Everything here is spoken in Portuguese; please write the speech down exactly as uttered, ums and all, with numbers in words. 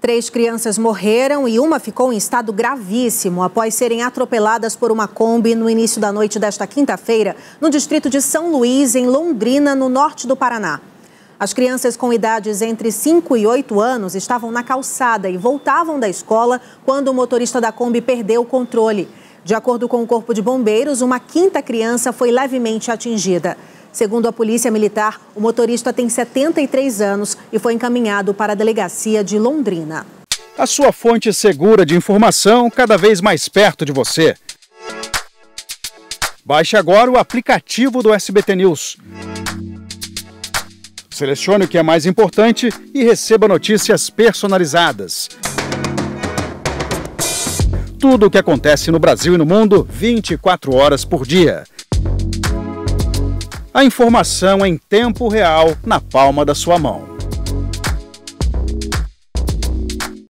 Três crianças morreram e uma ficou em estado gravíssimo após serem atropeladas por uma Kombi no início da noite desta quinta-feira, no distrito de São Luís, em Londrina, no norte do Paraná. As crianças com idades entre cinco e oito anos estavam na calçada e voltavam da escola quando o motorista da Kombi perdeu o controle. De acordo com o Corpo de Bombeiros, uma quinta criança foi levemente atingida. Segundo a Polícia Militar, o motorista tem setenta e três anos e foi encaminhado para a delegacia de Londrina. A sua fonte segura de informação cada vez mais perto de você. Baixe agora o aplicativo do S B T News. Selecione o que é mais importante e receba notícias personalizadas. Tudo o que acontece no Brasil e no mundo, vinte e quatro horas por dia. A informação em tempo real na palma da sua mão.